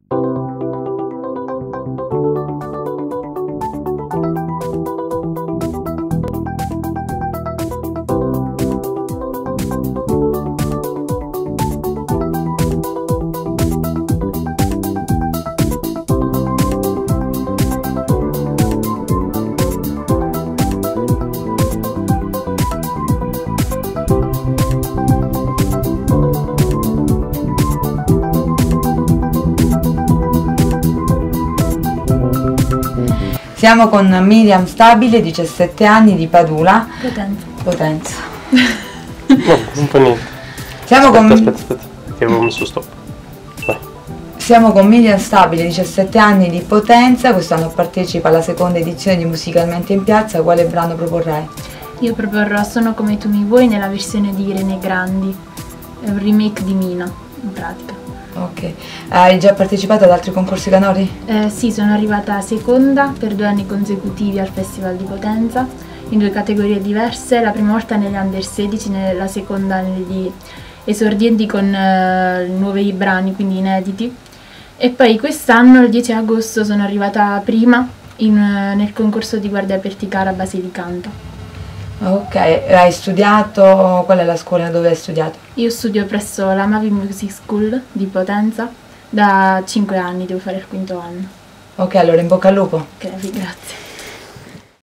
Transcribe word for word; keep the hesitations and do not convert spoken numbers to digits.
Siamo con Miriam Stabile, diciassette anni, di Padula. Potenza. Potenza. No, non fa niente. Siamo aspetta, con... aspetta, aspetta, che avevo messo stop. Vai. Siamo con Miriam Stabile, diciassette anni, di Potenza. Quest'anno partecipa alla seconda edizione di Musicalmente in Piazza. Quale brano proporrai? Io proporrò Sono come tu mi vuoi nella versione di Irene Grandi. È un remake di Mina, in pratica. Ok. Hai già partecipato ad altri concorsi canori? Eh, sì, sono arrivata seconda per due anni consecutivi al Festival di Potenza, in due categorie diverse, la prima volta negli under sedici, la seconda negli esordienti con eh, nuovi brani, quindi inediti. E poi quest'anno, il dieci agosto, sono arrivata prima in, nel concorso di Guardia Perticara Basilicata. Ok, hai studiato, qual è la scuola dove hai studiato? Io studio presso la Mavi Music School di Potenza da cinque anni, devo fare il quinto anno. Ok, allora in bocca al lupo. Ok, grazie.